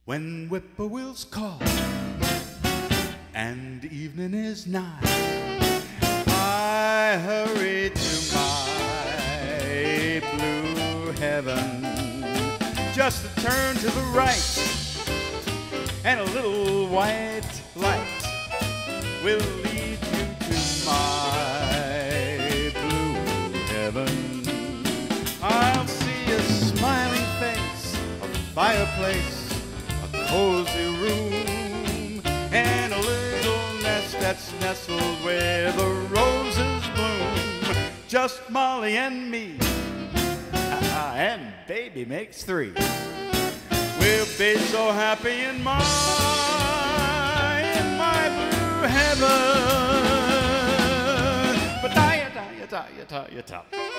When whippoorwills call and evening is nigh, I hurry to my blue heaven, just to turn to the right, and a little white light will lead you to my blue heaven. I'll see a smiling face, a fireplace, a cozy room, and a little nest that's nestled where the roses bloom. Just Molly and me, and baby makes three. We'll be so happy in my blue heaven. But die,